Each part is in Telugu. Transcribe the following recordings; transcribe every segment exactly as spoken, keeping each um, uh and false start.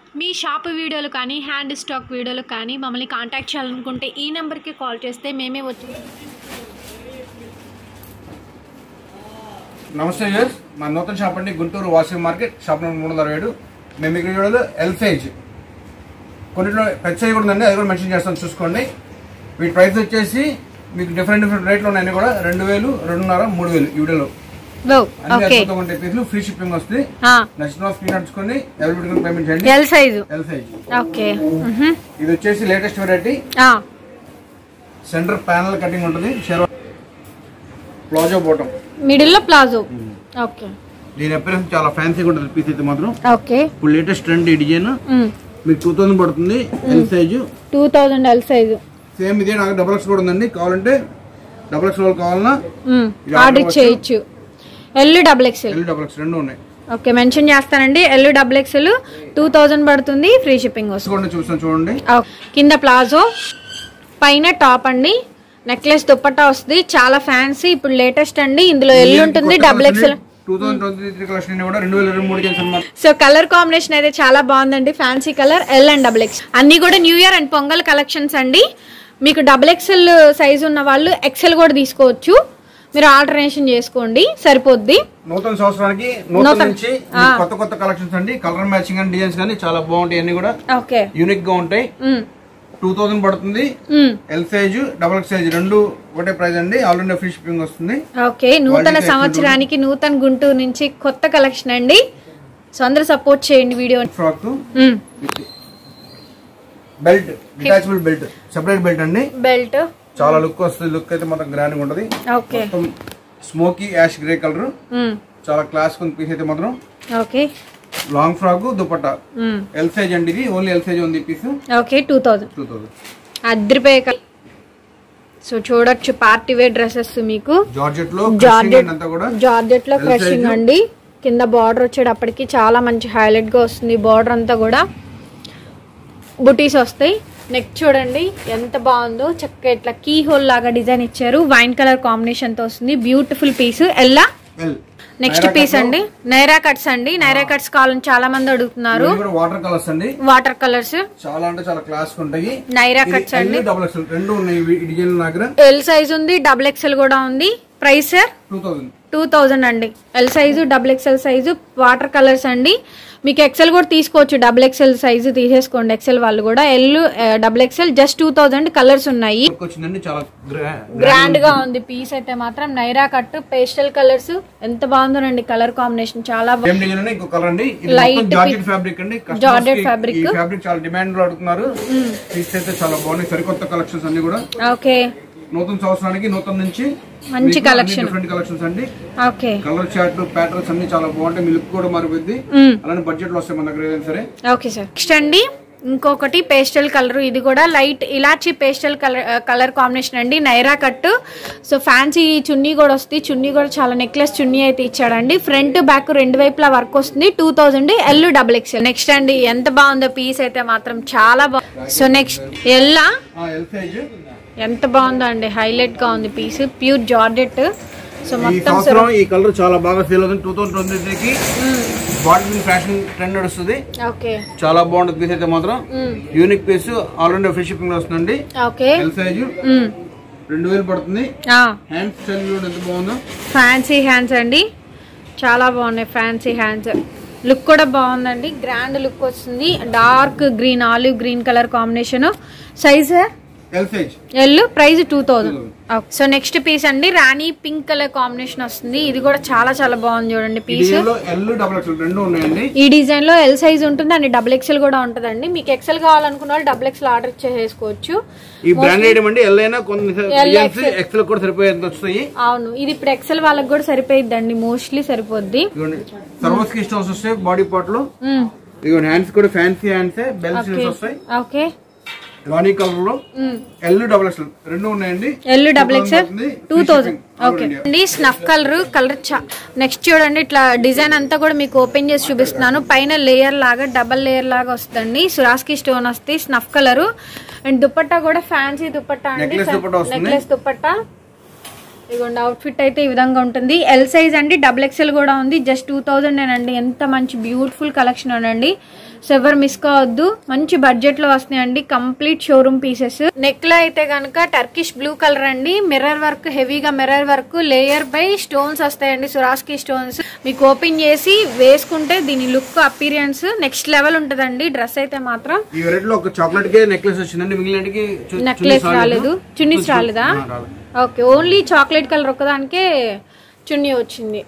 మీ షాప్ వీడియోలు కానీ హ్యాండ్ స్టాక్ వీడియోలు కానీ మమ్మల్ని కాంటాక్ట్ చేయాలనుకుంటే ఈ నెంబర్కి కాల్ చేస్తే మేమే వచ్చి. నమస్తే వ్యూయర్స్, మా నూతన షాప్ అండి Guntur Vasavi market, shop number మూడు వందల ఏడు. మేము ఇక్కడ వీడియోలో ఎల్ సైజ్ కొన్నిట్లో పెద్ద సైజ్ కూడా ఉందండి, అది కూడా మెన్షన్ చేస్తాను చూసుకోండి. వీటి ప్రైస్ వచ్చేసి మీకు డిఫరెంట్ డిఫరెంట్ రేట్లు ఉన్నాయని కూడా రెండు వేలు రెండున్నర మూడు వేలు ఈ వీడియోలో అన్ని పీసులు ఫ్రీ షిప్పింగ్ వస్తుంది. నచ్చిన స్క్రీన్ నడుచుకొని ఎవరి పేమెంట్ చేయండి. L size L size okay. ఇది వచ్చేసి latest variety, centre panel cutting ఉంటుంది, ప్లాజో బాటమ్ మిడిల్ లో ప్లాజో. ఓకే, దీని అపిరెన్స్ చాలా ఫ్యాన్సీగా ఉంటుంది పీస్ అయితే మాత్రం. ఓకే, ఇప్పుడు లేటెస్ట్ ట్రెండ్ ఈ డిజైన్ మీకు టూ థౌసండ్ పడుతుంది. L size two thousand L size same ఇదే. నాకు డబుల్ ఎక్స్ కూడా ఉందండి, కావాలంటే డబుల్ ఎక్స్ కావాలన్నా ఆర్డర్ చేయొచ్చు. L double X L double X రెండు ఉన్నాయి. ఓకే, మెన్షన్ చేస్తానండి. L double XL two thousand పడుతుంది, ఫ్రీ షిప్పింగ్ వస్తుంది. చూస్తాను చూడండి. కింద ప్లాజో, పైన టాప్ అండి, నెక్లెస్ దుపట్టా వస్తుంది, చాలా ఫ్యాన్సీ. ఇప్పుడు లేటెస్ట్ అండి, ఇందులో ఎల్ ఉంటుంది, double XL. So colour combination అయితే చాలా బాగుందండి, fancy colour, L and double X. అన్ని కూడా new year and Pongal collections అండి. మీకు డబుల్ ఎక్స్ఎల్ సైజ్ ఉన్న వాళ్ళు ఎక్స్ఎల్ కూడా తీసుకోవచ్చు, మీరు ఆల్టర్నేషన్ చేసుకోండి సరిపోద్ది. నూతన సంవత్సరానికి నూతన నుంచి కొత్త కొత్త కలెక్షన్స్ అండి, కలర్ మ్యాచింగ్ అండ్ డిజైన్స్ కానీ చాలా బాగుంటాయి, అన్ని కూడా యూనిక్ గా ఉంటాయి. టూ థౌసండ్ పడుతుంది. L size double X size రెండు ఒకటే ప్రైస్ అండి, ఆల్ ఇండియా ఫ్రీ షిప్పింగ్ వస్తుంది. ఓకే, నూతన సంవత్సరానికి నూతన గుంటూరు నుంచి కొత్త కలెక్షన్ అండి. సో అందరూ సపోర్ట్ చేయండి video. Frock belt, detachable belt, separate belt అండి. బెల్ట్ చాలా లుక్ వస్తుంది, లుక్ అయితే మొత్తం గ్రాండ్ గా ఉంటది. Okay, smoky ash grey colour, చాలా క్లాస్ ఉంది పీస్ అయితే మాత్రం. Okay, long frock dupatta, L size అండి, ఇది ఓన్లీ ఎల్ సైజ్ ఉంది piece. Okay, two thousand two thousand అద్రిపోయే. సో చూడొచ్చు పార్టీ వేర్ డ్రెస్సెస్ మీకు జార్జెట్ లో, జార్జెట్ లో క్రషింగ్ అండి. కింద బార్డర్ వచ్చేటప్పటికి చాలా మంచి హైలైట్ గా వస్తుంది, బార్డర్ అంతా కూడా బుటీస్ వస్తాయి. నెక్ చూడండి ఎంత బాగుందో, చక్కగా ఇట్లా కీ హోల్ లాగా డిజైన్ ఇచ్చారు, వైన్ కలర్ కాంబినేషన్ తో వస్తుంది, బ్యూటిఫుల్ పీస్. ఎల్లా నెక్స్ట్ పీస్ అండి, నైరా కట్స్ అండి. నైరా కట్స్ కావాలని చాలా మంది అడుగుతున్నారు. వాటర్ కలర్స్ అండి, వాటర్ కలర్స్ చాలా అంటే చాలా క్లాస్ ఉంటాయి. నైరా కట్స్ అండి, రెండు ఉన్నాయి డిజైన్ దగ్గర. ఎల్ సైజ్ ఉంది, డబుల్ ఎక్స్ఎల్ కూడా ఉంది. Price two thousand two thousand అండి. L size, double XL size, water colours అండి. మీకు ఎక్సెల్ కూడా తీసుకోవచ్చు, డబుల్ ఎక్స్ఎల్ సైజు తీసేసుకోండి ఎక్సెల్ వాళ్ళు కూడా. L double XL just two thousand. Colours ఉన్నాయి, గ్రాండ్ గా ఉంది పీస్ అయితే మాత్రం. నైరా కట్ పేస్టల్ కలర్స్ ఎంత బాగుందోనండి, కలర్ కాంబినేషన్ చాలా బాగుంది. లైట్ ఫ్యాబ్రిక్ అండి, జార్జెట్ ఫ్యాబ్రిక్. ఫ్యాబ్రిక్ చాలా డిమాండ్ లో అడుగుతున్నారు, పీస్ అయితే చాలా బాగున్నాయి, సరికొత్త కలెక్షన్స్ అన్ని కూడా. ఓకే, నూతన సంవత్సరానికి నూతన నుంచి మంచి కలెక్షన్, డిఫరెంట్ కలెక్షన్స్ అండి. ఓకే, కలర్ చార్ట్ ప్యాటర్న్స్ అన్ని చాలా బాగుంటాయి, మీ లుక్ కూడా మారిపోద్ది, అలానే బడ్జెట్ లో వస్తాయి మన దగ్గర ఏదైనా సరే. Okay sir. నెక్స్ట్ అండి ఇంకొకటి పేస్టల్ కలర్, ఇది కూడా లైట్ ఇలాచి పేస్టల్ కలర్ కలర్ కాంబినేషన్ అండి, నైరా కట్. సో ఫ్యాన్సీ చున్నీ కూడా వస్తుంది, చున్నీ కూడా చాలా నెక్లెస్ చున్నీ అయితే ఇచ్చాడండి. ఫ్రంట్ బ్యాక్ రెండు వైపులా వర్క్ వస్తుంది. Two thousand L double XL. Next అండి ఎంత బాగుందో పీస్ అయితే మాత్రం, చాలా బాగుంది. సో నెక్స్ట్ ఎల్లా ఎంత బాగుందో అండి, హైలైట్ గా ఉంది పీస్, ప్యూర్ జార్జెట్. సో మొత్తం ఈ కలర్ చాలా బాగా సేల్ అవుతుంది. టూ థౌసండ్ ట్వంటీ కి బాటిల్ ఫ్యాషన్ ట్రెండ్ నడుస్తుంది, చాలా బాగుంటుంది పీస్ అయితే మాత్రం. Unique piece, all India free shipping వస్తుందండి. ఎల్ సైజ్ రెండు వేలు పడుతుంది. హ్యాండ్స్ ఎంత బాగుందో, ఫ్యాన్సీ హ్యాండ్స్ అండి, చాలా బాగున్నాయి ఫ్యాన్సీ హ్యాండ్స్. లుక్ కూడా బాగుందండి, గ్రాండ్ లుక్ వస్తుంది. Dark green, olive green colour combination. Size L, price two thousand. So next piece అండి, రాణి పింక్ కలర్ కాంబినేషన్ వస్తుంది, ఇది కూడా చాలా చాలా బాగుంది చూడండి పీస్. ఈ డిజైన్ లో ఎల్ సైజ్ ఉంటుంది అండ్ డబుల్ ఎక్స్ఎల్ కూడా ఉంటదండి. మీకు ఎక్స్ఎల్ కావాలనుకున్న వాళ్ళు డబుల్ ఎక్స్ఎల్ ఆర్డర్ చేసేసుకోవచ్చు. అవును, ఇది ఇప్పుడు ఎక్స్ఎల్ వాళ్ళకి కూడా సరిపోయిద్దండి, మోస్ట్లీ సరిపోద్ది. బాడీ పార్ట్ లో హ్యాండ్స్ కూడా ఫ్యాన్సీ హ్యాండ్స్, బెల్ట్స్ వస్తాయి. ఓకే, రాణి కలర్ లో ఎల్ డబుల్ ఎక్స్ఎల్ రెండు ఉన్నాయండి. L double XL two thousand. Okay అండి, స్నఫ్ కలర్ కలర్. నెక్స్ట్ చూడండి, ఇట్లా డిజైన్ అంతా కూడా మీకు ఓపెన్ చేసి చూపిస్తున్నాను. పైన లేయర్ లాగా డబల్ లేయర్ లాగా వస్తుంది, సురాస్కి స్టోన్ వస్తాయి, స్నఫ్ కలర్. అండ్ దుపట్టా కూడా ఫ్యాన్సీ దుపట్టా అండి, నెక్లెస్ దుపట్టా. ఇదిగోండి అవుట్ ఫిట్ అయితే ఈ విధంగా ఉంటుంది. ఎల్ సైజ్ అండి, డబుల్ ఎక్స్ఎల్ కూడా ఉంది. జస్ట్ టూ థౌసండ్ అండి. ఎంత మంచి బ్యూటిఫుల్ కలెక్షన్ అండి. సో ఎవరు మిస్ కావద్దు, మంచి బడ్జెట్ లో వస్తున్నాయండి, కంప్లీట్ షోరూమ్ పీసెస్. నెక్ లో అయితే కనుక టర్కిష్ బ్లూ కలర్ అండి, మిర్రర్ వర్క్, హెవీగా mirror work, layer by stones వస్తాయండి, సురాస్కి స్టోన్స్. మీకు ఓపెన్ చేసి వేసుకుంటే దీని లుక్ అపీరియన్స్ నెక్స్ట్ లెవెల్ ఉంటదండి. డ్రెస్ అయితే మాత్రం ఈ వెరైటీలో ఒక చాక్లెట్ కే నెక్లెస్ వచ్చిందండి, మిగిలినకి నెక్లెస్ రాలేదు, చున్నీస్ రాలేదా? ఓకే, ఓన్లీ చాక్లెట్ కలర్ ఒక్కదానికే చున్నీ వచ్చింది.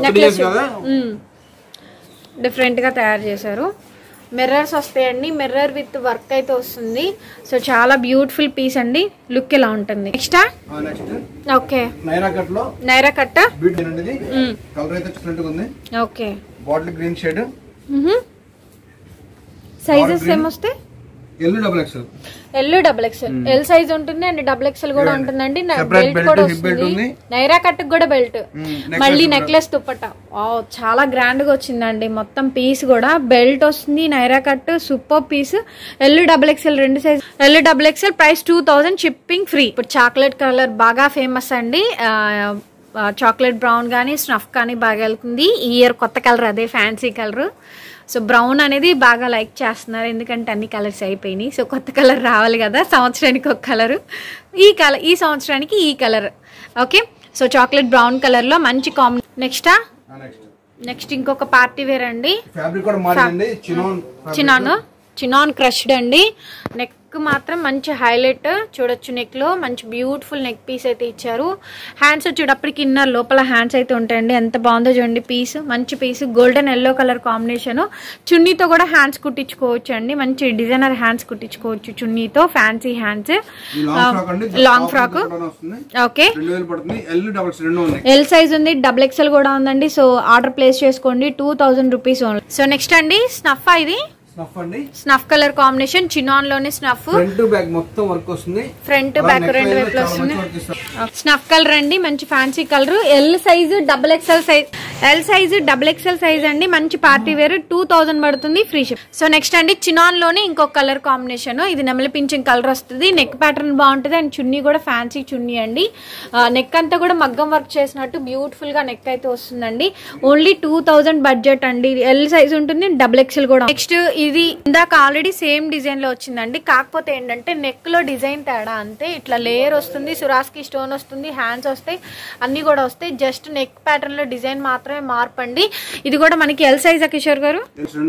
డిఫరెంట్ గా తయారు చేశారు. మిర్రర్స్ వస్తాయండి, మిర్రర్ విత్ వర్క్ అయితే వస్తుంది. సో చాలా బ్యూటిఫుల్ పీస్ అండి, లుక్ ఎలా ఉంటుంది. నెక్స్ట్ ఓకే నైరా కట్ లో నైరా కట్ కలర్ అయితే డిఫరెంట్ గా ఉంది. Okay bottle green shade. Sizes ఏమొస్తాయి? L double XL L double XL L size ఉంటుంది అండ్ డబుల్ ఎక్స్ఎల్ కూడా ఉంటుందండి. బెల్ట్ కూడా వస్తుంది, నైరా కట్ కూడా బెల్ట్, మళ్ళీ నెక్లెస్ దుప్పట్టా. చాలా గ్రాండ్ గా వచ్చిందండి మొత్తం పీస్ కూడా. బెల్ట్ వస్తుంది, Naira cut, super piece. L double XL రెండు size. L double XL price two thousand, shipping free. ఇప్పుడు చాక్లెట్ కలర్ బాగా ఫేమస్ అండి, చాక్లెట్ బ్రౌన్ కానీ స్నఫ్ కానీ బాగా వెళ్తుంది. ఈ ఇయర్ కొత్త కలర్ అదే, ఫ్యాన్సీ కలర్. సో బ్రౌన్ అనేది బాగా లైక్ చేస్తున్నారు, ఎందుకంటే అన్ని కలర్స్ అయిపోయినాయి. సో కొత్త కలర్ రావాలి కదా, సంవత్సరానికి ఒక కలర్. ఈ కలర్ ఈ సంవత్సరానికి ఈ colour. Okay, so chocolate brown colour లో మంచి కాంబినేషన్. నెక్స్ట్ నెక్స్ట్ ఇంకొక పార్టీ వేర్ అండి, చినాన్ చినాన్ క్రష్డ్ అండి. నెక్ మాత్రం మంచి హైలైట్ చూడొచ్చు, నెక్ లో మంచి బ్యూటిఫుల్ నెక్ పీస్ అయితే ఇచ్చారు. హ్యాండ్స్ వచ్చేటప్పటికి ఇన్నర్ లోపల హ్యాండ్స్ అయితే ఉంటాయండి, ఎంత బాగుందో చూడండి పీస్. మంచి piece, golden yellow colour combination. చున్నీతో కూడా హ్యాండ్స్ కుట్టించుకోవచ్చు అండి, మంచి డిజైనర్ హ్యాండ్స్ కుట్టించుకోవచ్చు చున్నీతో, fancy hands. Long frock. Okay, L size ఉంది, డబుల్ ఎక్స్ఎల్ కూడా ఉందండి. సో ఆర్డర్ ప్లేస్ చేసుకోండి, two thousand rupees only. So next అండి స్నఫ్. ఇది స్నఫ్ కలర్ కాంబినేషన్, చినాన్ లోనే స్నఫ్. ఫ్రంట్ బ్యాక్ మొత్తం వర్క్ వస్తుంది, ఫ్రంట్ బ్యాక్ రెండు వైపులు వస్తుంది. స్నఫ్ కలర్ అండి, మంచి fancy colour. L size double XL size, L size double XL size అండి, మంచి పార్టీ వేర్, టూ థౌసండ్ పడుతుంది, ఫ్రీ షిప్. సో నెక్స్ట్ అండి చినాన్ లోనే ఇంకొక కలర్ కాంబినేషన్. ఇది నెమలి పింఛన్ కలర్ వస్తుంది, నెక్ ప్యాటర్న్ బాగుంటుంది అండ్ చున్నీ కూడా ఫ్యాన్సీ చున్నీ అండి. నెక్ అంతా కూడా మగ్గం వర్క్ చేసినట్టు బ్యూటిఫుల్ గా నెక్ అయితే వస్తుందండి. ఓన్లీ టూ థౌసండ్ బడ్జెట్ అండి. ఎల్ సైజ్ ఉంటుంది, డబుల్ ఎక్స్ఎల్ కూడా. నెక్స్ట్ ఇది ఇందాక ఆల్రెడీ సేమ్ డిజైన్ లో వచ్చిందండి, కాకపోతే ఏంటంటే నెక్ లో డిజైన్ తేడా అంతే. ఇట్లా లేయర్ వస్తుంది, సురాస్కి స్టోన్ వస్తుంది, హ్యాండ్స్ వస్తాయి, అన్ని కూడా వస్తాయి. జస్ట్ నెక్ ప్యాటర్న్ లో డిజైన్ మాత్రమే మార్పు అండి. ఇది కూడా మనకి ఎల్ సైజ్ కిషోర్ గారు,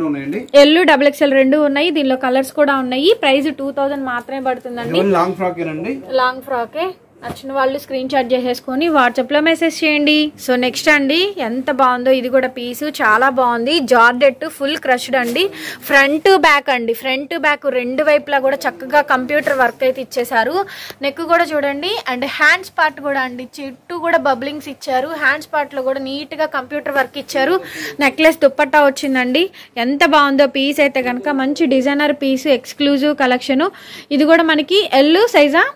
ఎల్ డబుల్ ఎక్స్ఎల్ రెండు ఉన్నాయి, దీనిలో కలర్స్ కూడా ఉన్నాయి. ప్రైస్ టూ థౌసండ్ మాత్రమే పడుతుందండి. లాంగ్ ఫ్రాక్ లాంగ్ ఫ్రాకే. నచ్చిన వాళ్ళు స్క్రీన్ షాట్ చేసేసుకొని వాట్సాప్ లో మెసేజ్ చేయండి. సో నెక్స్ట్ అండి ఎంత బాగుందో, ఇది కూడా పీసు చాలా బాగుంది. జార్డెట్ ఫుల్ క్రష్డ్ అండి, ఫ్రంట్ బ్యాక్ అండి, ఫ్రంట్ బ్యాక్ రెండు వైపులా కూడా చక్కగా కంప్యూటర్ వర్క్ అయితే ఇచ్చేసారు. నెక్ కూడా చూడండి, అండ్ హ్యాండ్స్ పార్ట్ కూడా అండి, చుట్టూ కూడా బబ్లింగ్స్ ఇచ్చారు. హ్యాండ్స్ పార్ట్ లో కూడా నీట్ గా కంప్యూటర్ వర్క్ ఇచ్చారు. నెక్లెస్ దుప్పట్టా వచ్చిందండి, ఎంత బాగుందో పీస్ అయితే కనుక. మంచి డిజైనర్ పీస్, ఎక్స్క్లూజివ్ కలెక్షన్. ఇది కూడా మనకి ఎల్ సైజా,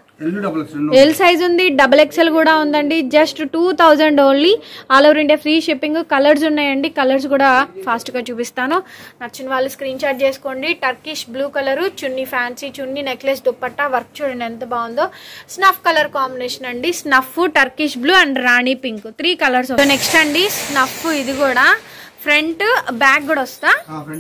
ఎల్ సైజ్ ఉంది, డబుల్ ఎక్స్ఎల్ కూడా ఉందండి. Just two thousand only, all over India free shipping. Colours ఉన్నాయండి, కలర్స్ కూడా ఫాస్ట్ గా చూపిస్తాను. నచ్చిన వాళ్ళు స్క్రీన్ షాట్ చేసుకోండి. టర్కిష్ బ్లూ కలర్ చున్నీ, ఫ్యాన్సీ చున్నీ, నెక్లెస్ దుప్పట్టా వర్క్ చూడండి ఎంత బాగుందో. స్నఫ్ కలర్ కాంబినేషన్ అండి, snuff, Turkish blue and rani pink, three colours. Next అండి స్నఫ్, ఇది కూడా ఫ్రంట్ బ్యాక్ కూడా వస్తా,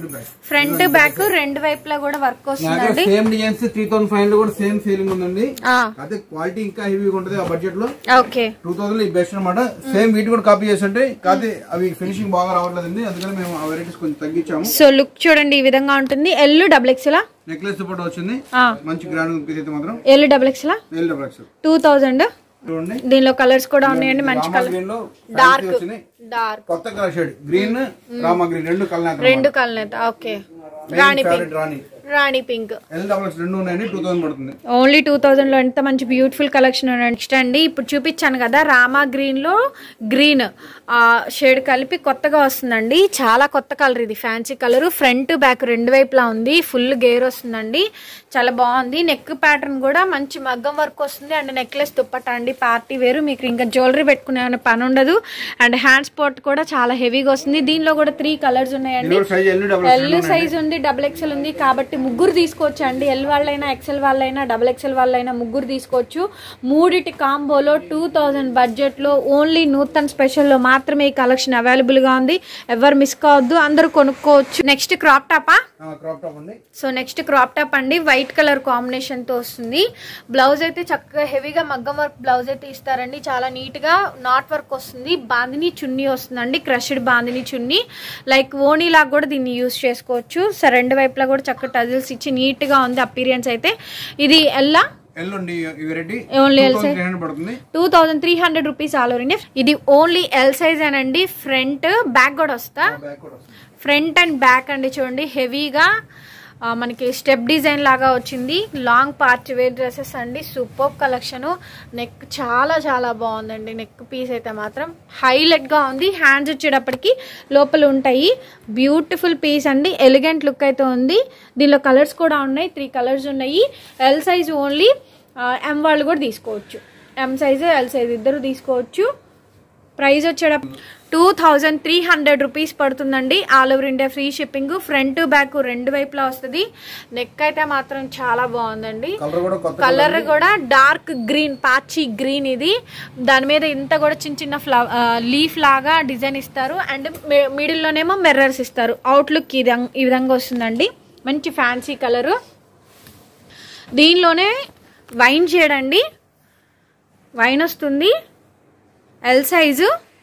ఫ్రంట్ బ్యాక్ రెండు వైపులా కూడా వర్క్ వస్తుందండి. Same designs three thousand five hundred కూడా సేమ్ ఫీలింగ్ ఉందండి, అదే క్వాలిటీ ఇంకా హెవీగా ఉంటుంది ఆ బడ్జెట్ లో. ఓకే, టూ థౌసండ్ ఈ బెస్ట్ అనమాట. సేమ్ వీటి కూడా కాపీ చేస్తుంటే, కాకపోతే అవి ఫినిషింగ్ బాగా రావట్లేదండి, అందుకని మేము ఆ వెరైటీస్ కొంచెం తగ్గించాము. సో లుక్ చూడండి ఈ విధంగా ఉంటుంది. L double XL necklace dupatta వచ్చింది, మంచి గ్రాండ్ పీస్ అయితే మాత్రం. L double XL L double XL two thousand. దీనిలో కలర్స్ కూడా ఉన్నాయండి, మంచి కలర్, డార్క్ డార్క్ కొత్త colour shade, green, Rama green, రెండు కలర్ రెండు colour. Okay, rani pink, rani pink, only two thousand లో ఎంత మంచి బ్యూటిఫుల్ కలెక్షన్. నెక్స్ట్ అండి ఇప్పుడు చూపించాను కదా రామా గ్రీన్ లో గ్రీన్ షేడ్ కలిపి కొత్తగా వస్తుందండి, చాలా కొత్త కలర్ ఇది, ఫ్యాన్సీ కలర్. ఫ్రంట్ బ్యాక్ రెండు వైపులా ఉంది, ఫుల్ గేర్ వస్తుందండి, చాలా బాగుంది. నెక్ ప్యాటర్న్ కూడా మంచి మగ్గం వర్క్ వస్తుంది అండ్ నెక్లెస్ దుప్పట్టా అండి, పార్టీ వేరు, మీకు ఇంకా జ్యువెలరీ పెట్టుకునే పని ఉండదు. అండ్ హ్యాండ్ స్పాట్ కూడా చాలా హెవీగా వస్తుంది. దీనిలో కూడా త్రీ కలర్స్ ఉన్నాయండి, ఎల్ సైజ్ ఉంది, డబుల్ ఎక్స్ఎల్ ఉంది, కాబట్టి ముగ్గురు తీసుకోవచ్చు అండి. ఎల్ వాళ్ళైనా, ఎక్సెల్ వాళ్ళైనా, డబుల్ ఎక్సెల్ వాళ్ళైనా ముగ్గురు తీసుకోవచ్చు. మూడిటి కాంబోలో టూ థౌజండ్ బడ్జెట్లో ఓన్లీ నూతన్ స్పెషల్లో మాత్రమే ఈ కలెక్షన్ అవైలబుల్గా ఉంది. ఎవరు మిస్ కావద్దు, అందరూ కొనుక్కోవచ్చు. నెక్స్ట్ క్రాప్ టాపా? సో నెక్స్ట్ క్రాప్ టాప్ అండి, వైట్ కలర్ కాంబినేషన్ తో వస్తుంది. బ్లౌజ్ అయితే చక్కగా హెవీగా మగ్గం వర్క్ బ్లౌజ్ అయితే ఇస్తారండి. చాలా నీట్ గా నాట్ వర్క్ వస్తుంది. బాందిని చున్నీ వస్తుందండి, క్రష్డ్ బాందిని చున్నీ. లైక్ ఓనీ లాగా కూడా దీన్ని యూజ్ చేసుకోవచ్చు. సో రెండు వైపులా కూడా చక్కగా టజిల్స్ ఇచ్చి నీట్ గా ఉంది అపీరియన్స్ అయితే. ఇది ఎల్లా only L size two thousand three hundred rupees all over India. ఇది ఓన్లీ ఎల్ సైజ్ అనండి. ఫ్రంట్ బ్యాక్ కూడా వస్తా, ఫ్రంట్ అండ్ బ్యాక్ అండి. చూడండి హెవీగా మనకి స్టెప్ డిజైన్ లాగా వచ్చింది. లాంగ్ పార్టీ వేర్ డ్రెస్సెస్ అండి. Super collection. నెక్ చాలా చాలా బాగుందండి. నెక్ పీస్ అయితే మాత్రం హైలైట్ గా ఉంది. హ్యాండ్స్ వచ్చేటప్పటికి లోపల ఉంటాయి. బ్యూటిఫుల్ పీస్ అండి. ఎలిగెంట్ లుక్ అయితే ఉంది. దీనిలో కలర్స్ కూడా ఉన్నాయి, త్రీ కలర్స్ ఉన్నాయి. ఎల్ సైజ్ ఓన్లీ, ఎం వాళ్ళు కూడా తీసుకోవచ్చు. ఎం సైజ్, ఎల్ సైజ్ ఇద్దరు తీసుకోవచ్చు. ప్రైస్ వచ్చేటప్పుడు two thousand three hundred rupees పడుతుందండి. All over India free shipping. Front back రెండు వైపులా వస్తుంది. నెక్ అయితే మాత్రం చాలా బాగుందండి. కలర్ కూడా డార్క్ గ్రీన్, పాచి గ్రీన్. ఇది దాని మీద ఇంత కూడా చిన్న చిన్న ఫ్లవ లీఫ్ లాగా డిజైన్ ఇస్తారు. అండ్ మిడిల్ లోనేమో మిర్రర్స్ ఇస్తారు. అవుట్లుక్ ఇది ఈ విధంగా వస్తుందండి. మంచి ఫ్యాన్సీ కలరు. దీనిలోనే వైన్ షేడ్ అండి, వైన్ వస్తుంది. L size,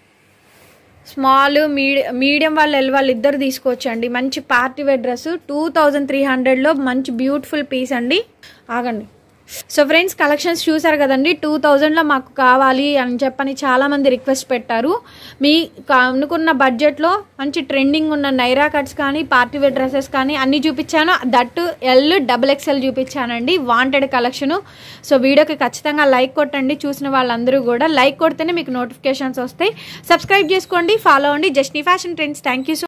small, medium medium వాళ్ళు ఎల్ వాళ్ళు ఇద్దరు తీసుకోవచ్చు అండి. మంచి party wear dress two thousand three హండ్రెడ్లో మంచి బ్యూటిఫుల్ పీస్ అండి. ఆగండి. సో ఫ్రెండ్స్ కలెక్షన్స్ చూసారు కదండి. టూ థౌజండ్లో మాకు కావాలి అని చెప్పని చాలామంది రిక్వెస్ట్ పెట్టారు. మీ అనుకున్న బడ్జెట్లో మంచి ట్రెండింగ్ ఉన్న నైరా కట్స్ కానీ, పార్టీ వేర్ డ్రెస్సెస్ కానీ అన్నీ చూపించాను. దట్టు ఎల్ డబుల్ ఎక్స్ఎల్ చూపించానండి. Wanted collection. సో వీడియోకి ఖచ్చితంగా లైక్ కొట్టండి. చూసిన వాళ్ళందరూ కూడా లైక్ కొడితేనే మీకు నోటిఫికేషన్స్ వస్తాయి. సబ్స్క్రైబ్ చేసుకోండి, ఫాలో అవ్వండి. Jasni fashion trends. Thank you so